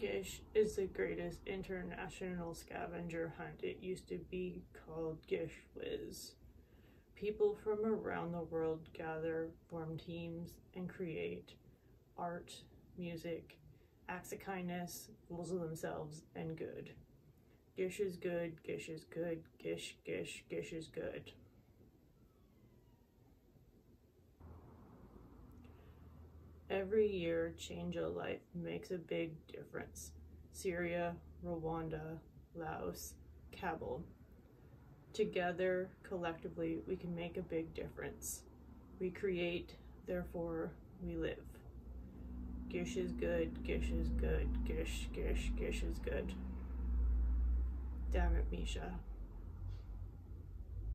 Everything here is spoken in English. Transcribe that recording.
Gish is the greatest international scavenger hunt. It used to be called Gish Whiz. People from around the world gather, form teams, and create art, music, acts of kindness, goals of themselves, and good. Gish is good, Gish is good, Gish, Gish, Gish is good. Every year, change a life makes a big difference. Syria, Rwanda, Laos, Kabul. Together, collectively, we can make a big difference. We create, therefore we live. Gish is good, Gish is good, Gish, Gish, Gish is good. Damn it, Misha.